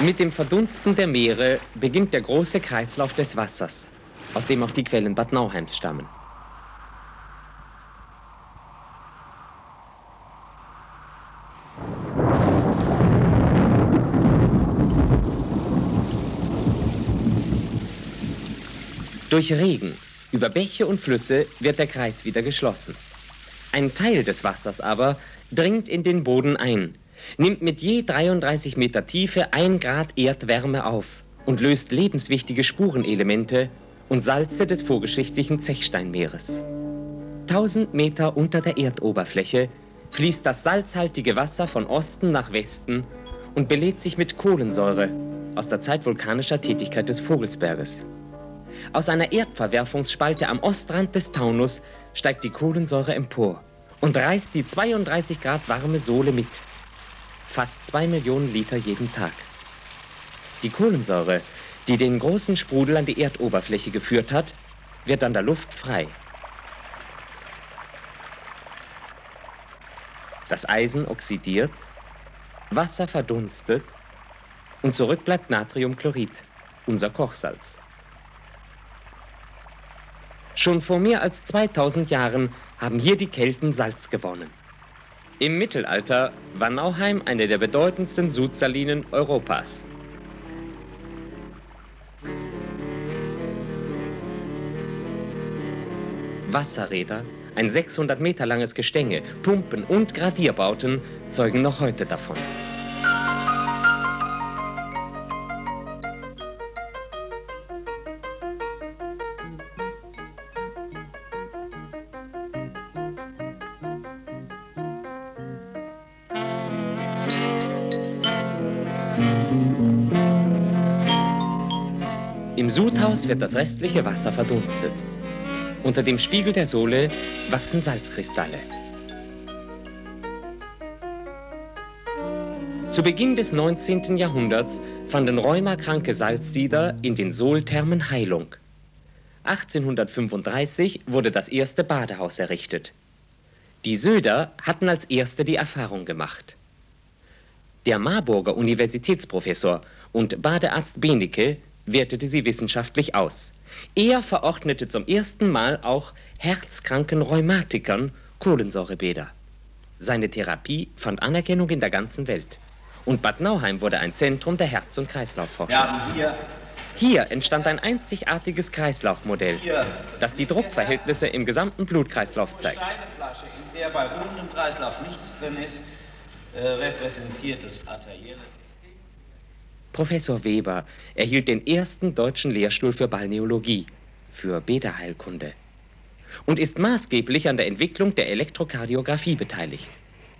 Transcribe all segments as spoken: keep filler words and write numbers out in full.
Mit dem Verdunsten der Meere beginnt der große Kreislauf des Wassers, aus dem auch die Quellen Bad Nauheims stammen. Durch Regen, über Bäche und Flüsse wird der Kreis wieder geschlossen. Ein Teil des Wassers aber dringt in den Boden ein, nimmt mit je dreiunddreißig Meter Tiefe ein Grad Erdwärme auf und löst lebenswichtige Spurenelemente und Salze des vorgeschichtlichen Zechsteinmeeres. Tausend Meter unter der Erdoberfläche fließt das salzhaltige Wasser von Osten nach Westen und belädt sich mit Kohlensäure aus der Zeit vulkanischer Tätigkeit des Vogelsberges. Aus einer Erdverwerfungsspalte am Ostrand des Taunus steigt die Kohlensäure empor und reißt die zweiunddreißig Grad warme Sohle mit. Fast zwei Millionen Liter jeden Tag. Die Kohlensäure, die den großen Sprudel an die Erdoberfläche geführt hat, wird an der Luft frei. Das Eisen oxidiert, Wasser verdunstet und zurück bleibt Natriumchlorid, unser Kochsalz. Schon vor mehr als zweitausend Jahren haben hier die Kelten Salz gewonnen. Im Mittelalter war Nauheim eine der bedeutendsten Sudsalinen Europas. Wasserräder, ein sechshundert Meter langes Gestänge, Pumpen und Gradierbauten zeugen noch heute davon. Im Sudhaus wird das restliche Wasser verdunstet. Unter dem Spiegel der Sohle wachsen Salzkristalle. Zu Beginn des neunzehnten Jahrhunderts fanden rheumakranke Salzsieder in den Sohlthermen Heilung. achtzehnhundertfünfunddreißig wurde das erste Badehaus errichtet. Die Söder hatten als erste die Erfahrung gemacht. Der Marburger Universitätsprofessor und Badearzt Benecke wertete sie wissenschaftlich aus. Er verordnete zum ersten Mal auch herzkranken Rheumatikern Kohlensäurebäder. Seine Therapie fand Anerkennung in der ganzen Welt. Und Bad Nauheim wurde ein Zentrum der Herz- und Kreislaufforschung. Ja, hier, hier entstand ein einzigartiges Kreislaufmodell, hier, das die Druckverhältnisse im gesamten Blutkreislauf zeigt. Eine Flasche, in der bei rundem Kreislauf nichts drin ist, äh, repräsentiert das arterielle System. Professor Weber erhielt den ersten deutschen Lehrstuhl für Balneologie, für Bäderheilkunde, und ist maßgeblich an der Entwicklung der Elektrokardiographie beteiligt.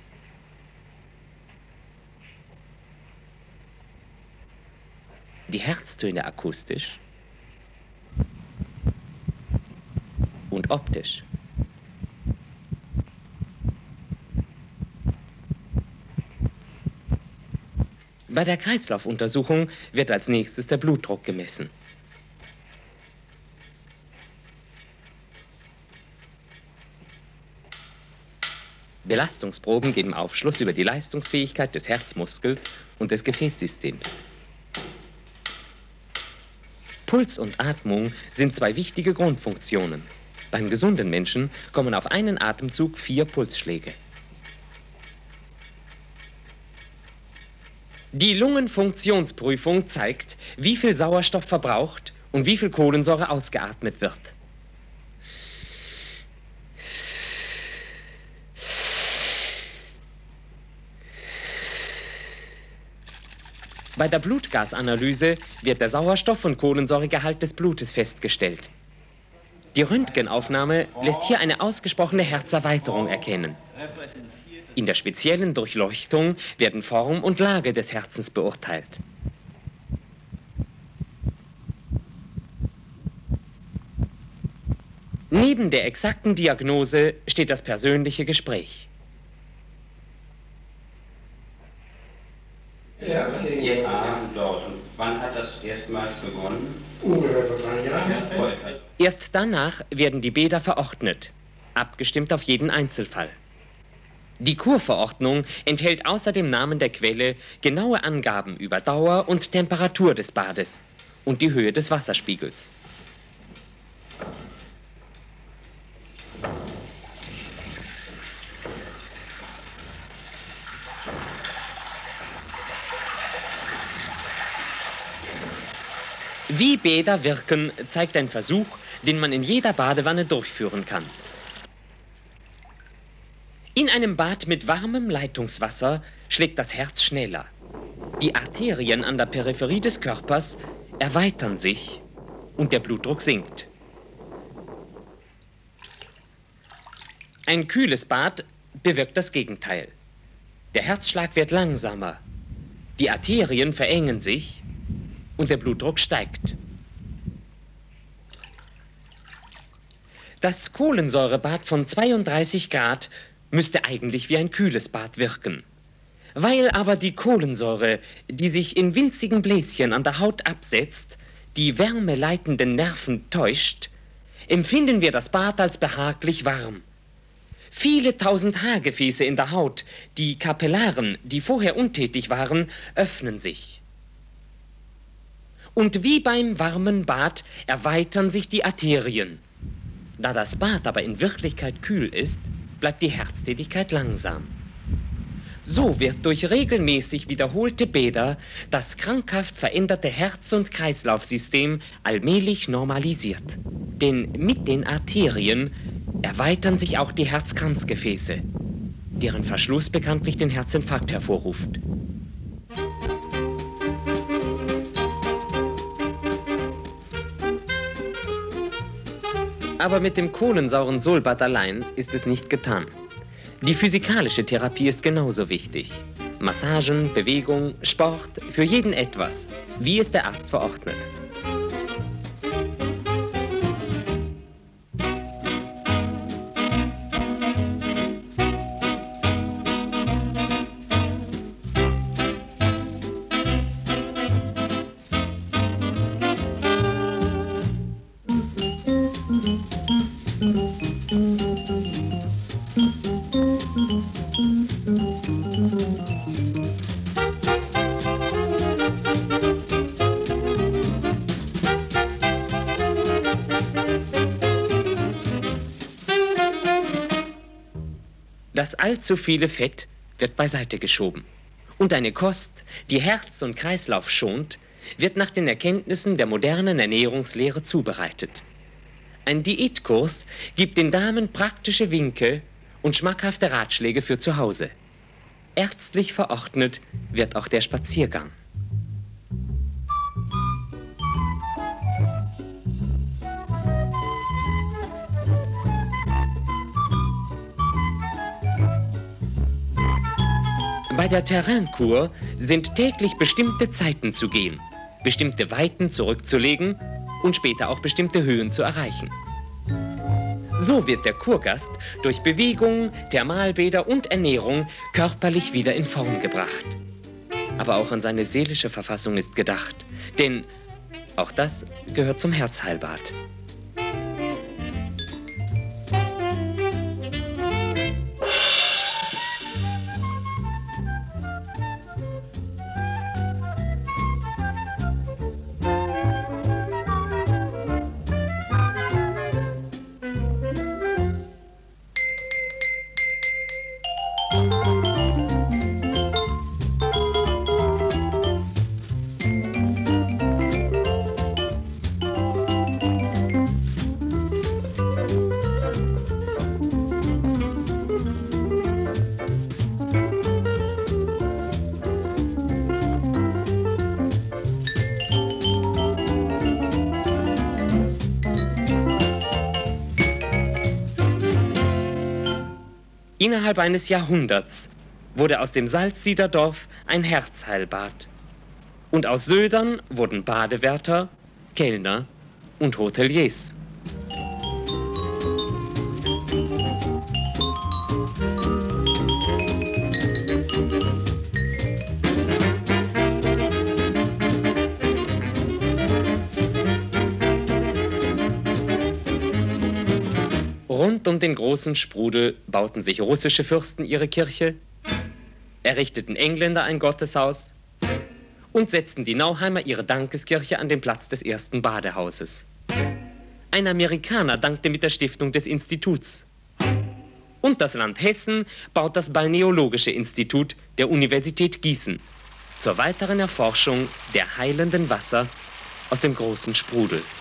Die Herztöne akustisch und optisch. Bei der Kreislaufuntersuchung wird als nächstes der Blutdruck gemessen. Belastungsproben geben Aufschluss über die Leistungsfähigkeit des Herzmuskels und des Gefäßsystems. Puls und Atmung sind zwei wichtige Grundfunktionen. Beim gesunden Menschen kommen auf einen Atemzug vier Pulsschläge. Die Lungenfunktionsprüfung zeigt, wie viel Sauerstoff verbraucht und wie viel Kohlensäure ausgeatmet wird. Bei der Blutgasanalyse wird der Sauerstoff- und Kohlensäuregehalt des Blutes festgestellt. Die Röntgenaufnahme lässt hier eine ausgesprochene Herzerweiterung erkennen. In der speziellen Durchleuchtung werden Form und Lage des Herzens beurteilt. Neben der exakten Diagnose steht das persönliche Gespräch. Ja, Ihr Abend dort. Und wann hat das erstmals begonnen? Ungefähr vor drei Jahren. Erst danach werden die Bäder verordnet, abgestimmt auf jeden Einzelfall. Die Kurverordnung enthält außer dem Namen der Quelle genaue Angaben über Dauer und Temperatur des Bades und die Höhe des Wasserspiegels. Wie Bäder wirken, zeigt ein Versuch, den man in jeder Badewanne durchführen kann. In einem Bad mit warmem Leitungswasser schlägt das Herz schneller. Die Arterien an der Peripherie des Körpers erweitern sich und der Blutdruck sinkt. Ein kühles Bad bewirkt das Gegenteil. Der Herzschlag wird langsamer, die Arterien verengen sich und der Blutdruck steigt. Das Kohlensäurebad von zweiunddreißig Grad müsste eigentlich wie ein kühles Bad wirken. Weil aber die Kohlensäure, die sich in winzigen Bläschen an der Haut absetzt, die wärmeleitenden Nerven täuscht, empfinden wir das Bad als behaglich warm. Viele tausend Haargefäße in der Haut, die Kapillaren, die vorher untätig waren, öffnen sich. Und wie beim warmen Bad erweitern sich die Arterien. Da das Bad aber in Wirklichkeit kühl ist, bleibt die Herztätigkeit langsam. So wird durch regelmäßig wiederholte Bäder das krankhaft veränderte Herz- und Kreislaufsystem allmählich normalisiert. Denn mit den Arterien erweitern sich auch die Herzkranzgefäße, deren Verschluss bekanntlich den Herzinfarkt hervorruft. Aber mit dem kohlensauren Solbad allein ist es nicht getan. Die physikalische Therapie ist genauso wichtig. Massagen, Bewegung, Sport, für jeden etwas, wie es der Arzt verordnet. Das allzu viele Fett wird beiseite geschoben. Und eine Kost, die Herz und Kreislauf schont, wird nach den Erkenntnissen der modernen Ernährungslehre zubereitet. Ein Diätkurs gibt den Damen praktische Winke und schmackhafte Ratschläge für zu Hause. Ärztlich verordnet wird auch der Spaziergang. Bei der Terrainkur sind täglich bestimmte Zeiten zu gehen, bestimmte Weiten zurückzulegen und später auch bestimmte Höhen zu erreichen. So wird der Kurgast durch Bewegung, Thermalbäder und Ernährung körperlich wieder in Form gebracht. Aber auch an seine seelische Verfassung ist gedacht, denn auch das gehört zum Herzheilbad. Innerhalb eines Jahrhunderts wurde aus dem Salzsiederdorf ein Herzheilbad. Und aus Södern wurden Badewärter, Kellner und Hoteliers. Rund um den großen Sprudel bauten sich russische Fürsten ihre Kirche, errichteten Engländer ein Gotteshaus und setzten die Nauheimer ihre Dankeskirche an den Platz des ersten Badehauses. Ein Amerikaner dankte mit der Stiftung des Instituts. Und das Land Hessen baut das Balneologische Institut der Universität Gießen zur weiteren Erforschung der heilenden Wasser aus dem großen Sprudel.